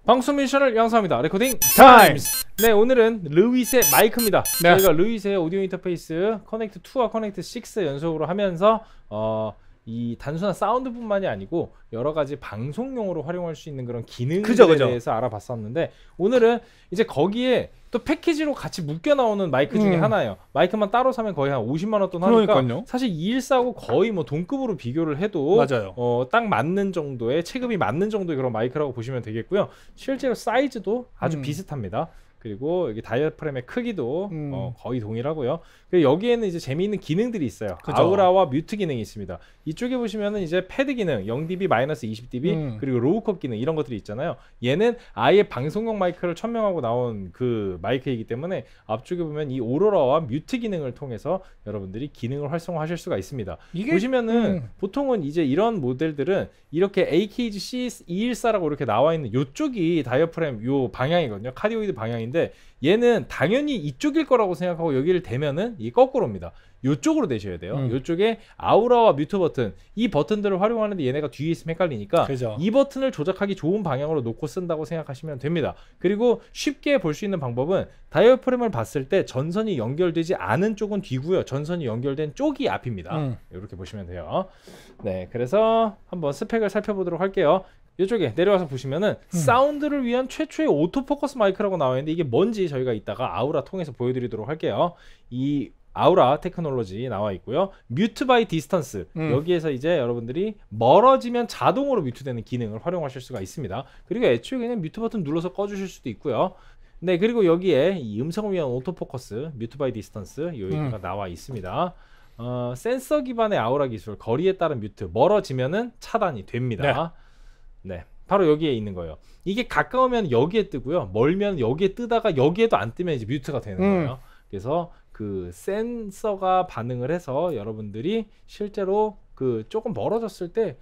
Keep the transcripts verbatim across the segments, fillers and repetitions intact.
방송 미션을 양성합니다. 레코딩 타임스. 네, 오늘은 르윗의 마이크입니다. 네. 저희가 르윗의 오디오 인터페이스 커넥트 투와 커넥트 식스 연속으로 하면서 어, 이 단순한 사운드뿐만이 아니고 여러 가지 방송용으로 활용할 수 있는 그런 기능들에 그죠, 그죠. 대해서 알아봤었는데, 오늘은 이제 거기에 또 패키지로 같이 묶여 나오는 마이크 중에 음. 하나예요. 마이크만 따로 사면 거의 한 오십만 원 돈 하니까 그러니까요. 사실 이백십사하고 거의 뭐 동급으로 비교를 해도 맞아요. 어, 딱 맞는 정도의, 체급이 맞는 정도의 그런 마이크라고 보시면 되겠고요. 실제로 사이즈도 아주 음. 비슷합니다. 그리고 여기 다이어프램의 크기도 음. 어, 거의 동일하고요. 그리고 여기에는 이제 재미있는 기능들이 있어요. 그죠. 아우라와 뮤트 기능이 있습니다. 이쪽에 보시면은 이제 패드 기능 영 디비, 마이너스 이십 디비 음. 그리고 로우컵 기능 이런 것들이 있잖아요. 얘는 아예 방송용 마이크를 천명하고 나온 그 마이크이기 때문에 앞쪽에 보면 이 오로라와 뮤트 기능을 통해서 여러분들이 기능을 활성화하실 수가 있습니다. 이게... 보시면은 음. 보통은 이제 이런 모델들은 이렇게 에이케이지 씨 이백십사라고 이렇게 나와 있는 요쪽이 다이어프램 요 방향이거든요. 카디오이드 방향인데 얘는 당연히 이쪽일 거라고 생각하고 여기를 대면은 이 거꾸로입니다. 요쪽으로 대셔야 돼요. 음. 요쪽에 아우라와 뮤트 버튼, 이 버튼들을 활용하는데 얘네가 뒤에 있으면 헷갈리니까 그죠. 이 버튼을 조작하기 좋은 방향으로 놓고 쓴다고 생각하시면 됩니다. 그리고 쉽게 볼 수 있는 방법은 다이어프램을 봤을 때 전선이 연결되지 않은 쪽은 뒤고요. 전선이 연결된 쪽이 앞입니다. 음. 이렇게 보시면 돼요. 네, 그래서 한번 스펙을 살펴보도록 할게요. 이쪽에 내려와서 보시면은 음. 사운드를 위한 최초의 오토포커스 마이크라고 나와 있는데 이게 뭔지 저희가 이따가 아우라 통해서 보여드리도록 할게요. 이 아우라 테크놀로지 나와 있고요. 뮤트 바이 디스턴스 음. 여기에서 이제 여러분들이 멀어지면 자동으로 뮤트되는 기능을 활용하실 수가 있습니다. 그리고 애초에 그냥 뮤트 버튼 눌러서 꺼주실 수도 있고요. 네, 그리고 여기에 이 음성을 위한 오토포커스 뮤트 바이 디스턴스 여기가 음. 나와 있습니다. 어, 센서 기반의 아우라 기술, 거리에 따른 뮤트, 멀어지면은 차단이 됩니다. 네. 네, 바로 여기에 있는 거예요. 이게 가까우면 여기에 뜨고요, 멀면 여기에 뜨다가 여기에도 안 뜨면 이제 뮤트가 되는 음. 거예요. 그래서 그 센서가 반응을 해서 여러분들이 실제로 그 조금 멀어졌을 때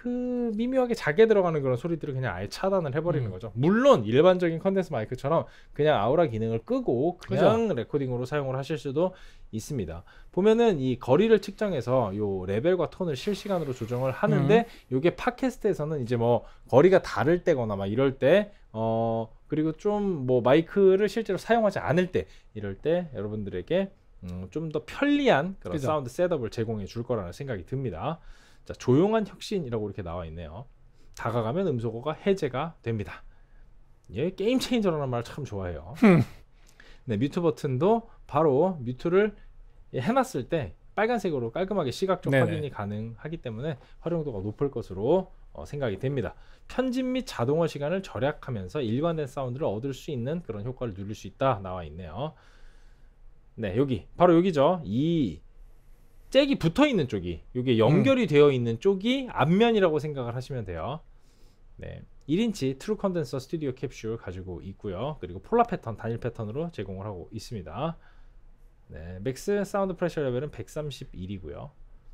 그 미묘하게 작게 들어가는 그런 소리들을 그냥 아예 차단을 해버리는 음. 거죠. 물론 일반적인 컨덴서 마이크처럼 그냥 아우라 기능을 끄고 그냥 그죠? 레코딩으로 사용을 하실 수도 있습니다. 보면은 이 거리를 측정해서 요 레벨과 톤을 실시간으로 조정을 하는데 음. 요게 팟캐스트에서는 이제 뭐 거리가 다를 때거나 막 이럴 때 어 그리고 좀 뭐 마이크를 실제로 사용하지 않을 때 이럴 때 여러분들에게 음 좀 더 편리한 그런 그죠? 사운드 셋업을 제공해 줄 거라는 생각이 듭니다. 자, 조용한 혁신이라고 이렇게 나와 있네요. 다가가면 음소거가 해제가 됩니다. 예, 게임 체인저라는 말 참 좋아해요. 네, 뮤트 버튼도 바로 뮤트를 해놨을 때 빨간색으로 깔끔하게 시각적 네네. 확인이 가능하기 때문에 활용도가 높을 것으로 어, 생각이 됩니다. 편집 및 자동화 시간을 절약하면서 일관된 사운드를 얻을 수 있는 그런 효과를 누릴 수 있다 나와 있네요. 네, 여기 바로 여기죠. 이 잭이 붙어 있는 쪽이, 이게 연결이 음. 되어 있는 쪽이 앞면이라고 생각을 하시면 돼요. 네, 일 인치 트루 컨덴서 스튜디오 캡슐 가지고 있고요. 그리고 폴라 패턴, 단일 패턴으로 제공을 하고 있습니다. 네, 맥스 사운드 프레셔 레벨은 백삼십일이고요.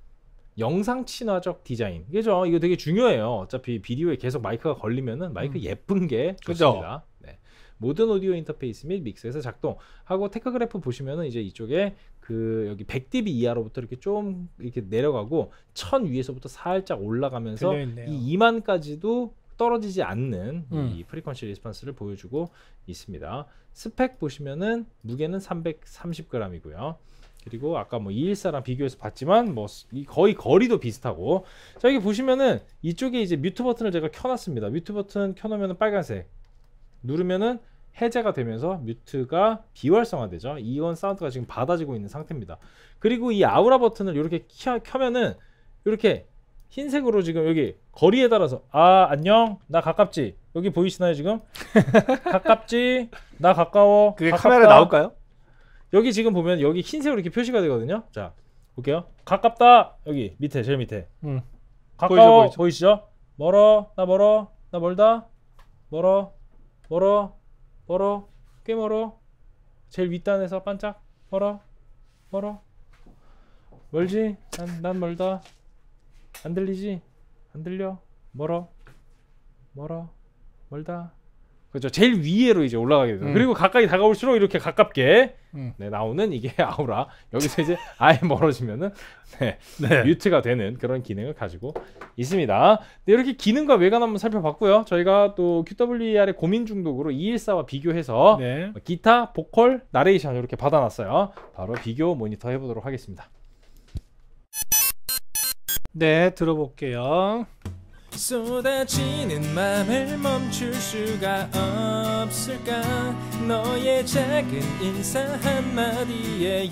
영상 친화적 디자인, 이게죠. 이거 되게 중요해요. 어차피 비디오에 계속 마이크가 걸리면은 마이크 음. 예쁜 게 좋습니다. 네. 모든 오디오 인터페이스 및 믹스에서 작동하고, 테크그래프 보시면은 이제 이쪽에 그 여기 백 디비 이하로부터 이렇게 좀 이렇게 내려가고 천 위에서부터 살짝 올라가면서 이 이만까지도 떨어지지 않는 음. 이 프리퀀시 리스폰스를 보여주고 있습니다. 스펙 보시면은 무게는 삼백삼십 그램이고요. 그리고 아까 뭐 이백십사랑 비교해서 봤지만 뭐 거의 거리도 비슷하고, 자, 여기 보시면은 이쪽에 이제 뮤트 버튼을 제가 켜놨습니다. 뮤트 버튼 켜놓으면은 빨간색 누르면은 해제가 되면서 뮤트가 비활성화되죠. 이온 사운드가 지금 받아지고 있는 상태입니다. 그리고 이 아우라 버튼을 이렇게 켜, 켜면은 이렇게 흰색으로 지금 여기 거리에 따라서 아 안녕 나 가깝지, 여기 보이시나요 지금? 가깝지 나 가까워, 그게 가깝다. 카메라에 나올까요? 여기 지금 보면 여기 흰색으로 이렇게 표시가 되거든요. 자 볼게요. 가깝다, 여기 밑에 제일 밑에 음. 가까워 보이죠, 보이죠? 보이시죠? 멀어 나 멀어 나 멀다 멀어 멀어 멀어 꽤 멀어, 제일 윗단에서 반짝 멀어 멀어 멀지 난, 난 멀다 안 들리지 안 들려 멀어 멀어 멀다 그렇죠. 제일 위에로 이제 올라가게 돼요. 음. 그리고 가까이 다가올수록 이렇게 가깝게 음. 네, 나오는 이게 아우라. 여기서 이제 아예 멀어지면은 네, 네. 뮤트가 되는 그런 기능을 가지고 있습니다. 네, 이렇게 기능과 외관 한번 살펴봤고요. 저희가 또 큐더블유이알의 고민 중독으로 이백십사와 비교해서 네. 기타, 보컬, 나레이션 이렇게 받아놨어요. 바로 비교 모니터 해보도록 하겠습니다. 네, 들어볼게요. 쏟아지는 맘을 멈출 수가 없을까 너의 작은 인사 한마디에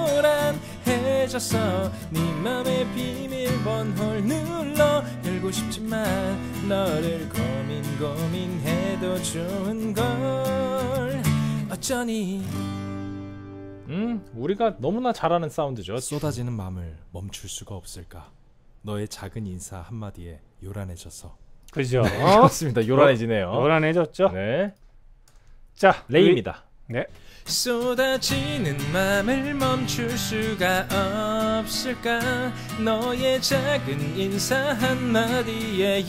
요란해져서 네 맘의 비밀번호를 눌러 열고 싶지만 너를 고민 고민해도 좋은 걸 어쩌니 음 우리가 너무나 잘하는 사운드죠. 쏟아지는 마음을 멈출 수가 없을까 너의 작은 인사 한마디에 요란해져서 그죠? 그렇습니다. 요란해지네요. 요란해졌죠? 네. 자, 레이입니다. 네. 쏟아지는 맘을 멈출 수가 없을까 너의 작은 인사 한마디에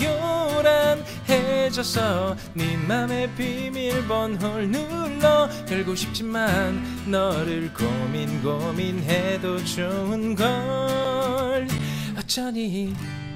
요란해져서 네 맘의 비밀번호를 눌러 열고 싶지만 너를 고민 고민해도 좋은 걸 어쩌니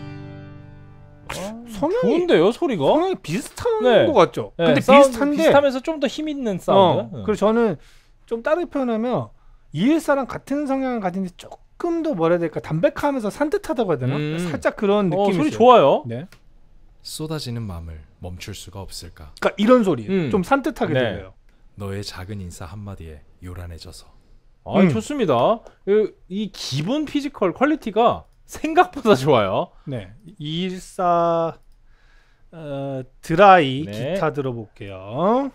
어, 성향이 좋은데요 소리가? 성향이 비슷한 네. 것 같죠? 네, 근데 사운드 비슷한데 비슷하면서 좀 더 힘 있는 사운드. 어, 그리고 저는 좀 다르게 표현하면 이백십사랑 같은 성향을 가진데 조금 더 뭐라 해야 될까 담백하면서 산뜻하다고 해야 되나? 음. 살짝 그런 어, 느낌이 소리 있어요. 좋아요. 네. 쏟아지는 마음을 멈출 수가 없을까 그러니까 이런 소리 음. 좀 산뜻하게 네. 들려요. 너의 작은 인사 한마디에 요란해져서 아, 음. 좋습니다. 이, 이 기본 피지컬 퀄리티가 생각보다 좋아요. 네. 이백십사 어, 드라이 네. 기타 들어볼게요.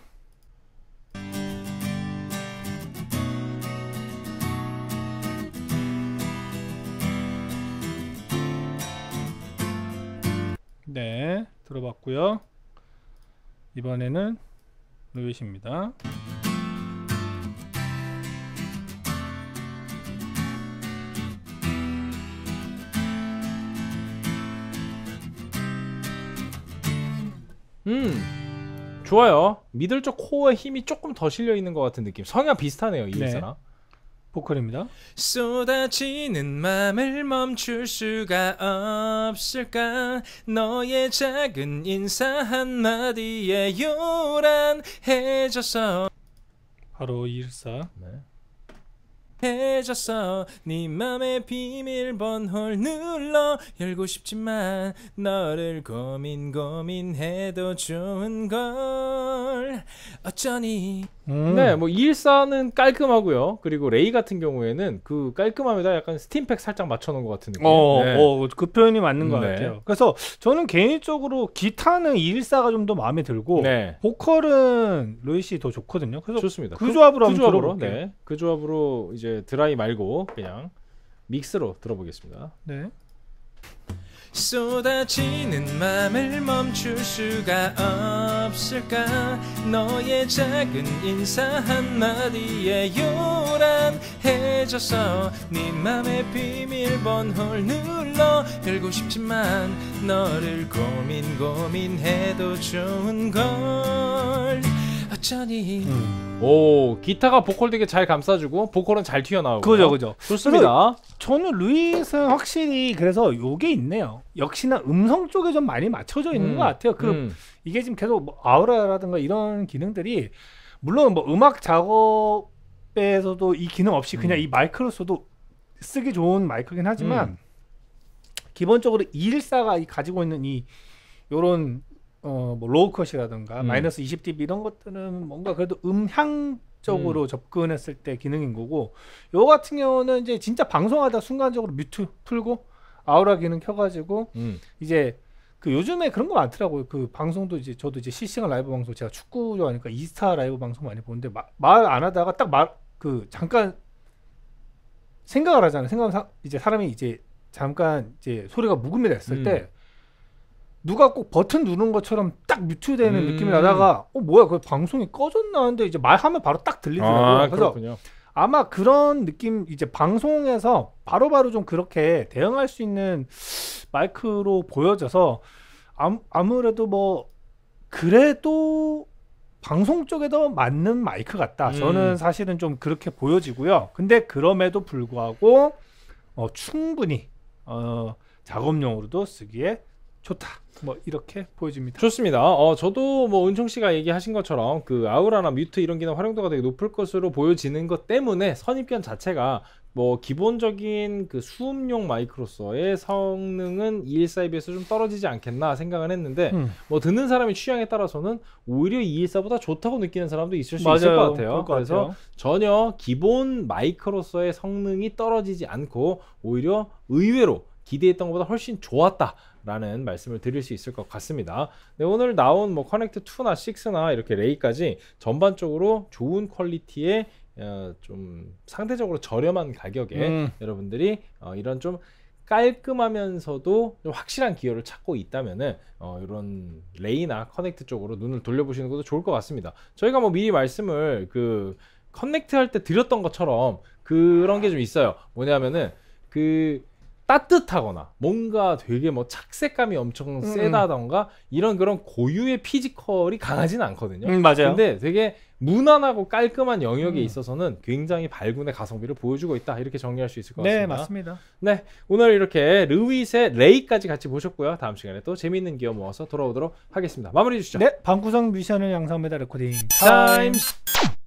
네, 들어봤고요. 이번에는 루이스입니다. 음, 좋아요. 미들 쪽 코어에 힘이 조금 더 실려 있는 것 같은 느낌. 성향 비슷하네요, 이백사랑. 보컬입니다. 쏟아지는 맘을 멈출 수가 없을까 너의 작은 인사 한마디에 요란해져서 바로 이백십사. 네. 해져서 네 맘의 비밀번호를 눌러 열고 싶지만 너를 고민 고민해도 좋은 걸 어쩌니 음. 네, 뭐 이백사는 깔끔하고요. 그리고 레이 같은 경우에는 그 깔끔함에다 약간 스팀팩 살짝 맞춰놓은 것 같은 느낌. 어, 네. 어, 그 표현이 맞는 것 네. 같아요. 그래서 저는 개인적으로 기타는 이백십사가 좀 더 마음에 들고 네, 보컬은 루이시 더 좋거든요. 그래서 좋습니다. 그 조합으로 그 한번 조합으로, 들어볼게요. 네, 그 조합으로 이제 드라이 말고 그냥 믹스로 들어보겠습니다. 네. 쏟아지는 맘을 멈출 수가 없을까 너의 작은 인사 한마디에 요란해져서 네 맘의 비밀번호를 눌러 열고 싶지만 너를 고민 고민해도 좋은 걸 어쩌니 음. 오, 기타가 보컬 되게 잘 감싸주고 보컬은 잘 튀어나오고 그죠, 그죠. 좋습니다. 저는 루이스는 확실히 그래서 요게 있네요. 역시나 음성 쪽에 좀 많이 맞춰져 있는 음, 것 같아요. 그럼 음. 이게 지금 계속 뭐 아우라라든가 이런 기능들이 물론 뭐 음악 작업에서도 이 기능 없이 그냥 음. 이 마이크로서도 쓰기 좋은 마이크긴 하지만 음. 기본적으로 이백십사가 이 가지고 있는 이 요런 어 뭐 로우 컷이라든가 음. 마이너스 이십 디비 이런 것들은 뭔가 그래도 음향적으로 음. 접근했을 때 기능인 거고 요 같은 경우는 이제 진짜 방송하다 순간적으로 뮤트 풀고 아우라 기능 켜가지고 음. 이제 그 요즘에 그런 거 많더라고요. 그 방송도 이제 저도 이제 실시간 라이브 방송 제가 축구 좋아하니까 이스타 라이브 방송 많이 보는데 말 안 하다가 딱 말 그 잠깐 생각을 하잖아요. 생각 이제 사람이 이제 잠깐 이제 소리가 묵음이 됐을 음. 때 누가 꼭 버튼 누른 것처럼 딱 뮤트되는 음. 느낌이 나다가 어 뭐야 그 방송이 꺼졌나 하는데 이제 말하면 바로 딱 들리더라고요. 아, 그래서 그렇군요. 아마 그런 느낌 이제 방송에서 바로바로 좀 그렇게 대응할 수 있는 마이크로 보여져서 아무, 아무래도 뭐 그래도 방송 쪽에 더 맞는 마이크 같다. 음. 저는 사실은 좀 그렇게 보여지고요. 근데 그럼에도 불구하고 어, 충분히 어, 작업용으로도 쓰기에 좋다. 뭐 이렇게 보여집니다. 좋습니다. 어, 저도 뭐 은총 씨가 얘기하신 것처럼 그 아우라나 뮤트 이런 기능 활용도가 되게 높을 것으로 보여지는 것 때문에 선입견 자체가 뭐 기본적인 그 수음용 마이크로서의 성능은 이백십사에 비해서 좀 떨어지지 않겠나 생각은 했는데 음. 뭐 듣는 사람의 취향에 따라서는 오히려 이백십사보다 좋다고 느끼는 사람도 있을 수 맞아요. 있을 것 같아요. 그럴 것 그래서 같아요. 전혀 기본 마이크로서의 성능이 떨어지지 않고 오히려 의외로 기대했던 것보다 훨씬 좋았다라는 말씀을 드릴 수 있을 것 같습니다. 네, 오늘 나온 뭐 커넥트 이나 육나 이렇게 레이까지 전반적으로 좋은 퀄리티의 어, 좀 상대적으로 저렴한 가격에 음. 여러분들이 어, 이런 좀 깔끔하면서도 좀 확실한 기어를 찾고 있다면은 어, 이런 레이나 커넥트 쪽으로 눈을 돌려보시는 것도 좋을 것 같습니다. 저희가 뭐 미리 말씀을 그 커넥트 할 때 드렸던 것처럼 그런 게 좀 있어요. 뭐냐면은 그 따뜻하거나 뭔가 되게 뭐 착색감이 엄청 음. 세다던가 이런 그런 고유의 피지컬이 강하진 않거든요. 음, 맞아요. 근데 되게 무난하고 깔끔한 영역에 음. 있어서는 굉장히 발군의 가성비를 보여주고 있다. 이렇게 정리할 수 있을 것 같습니다. 네, 맞습니다. 네, 오늘 이렇게 르윗의 레이까지 같이 보셨고요. 다음 시간에 또 재미있는 기어 모아서 돌아오도록 하겠습니다. 마무리 해주시죠. 네, 방구석 미션을 양성메다 레코딩 타임스.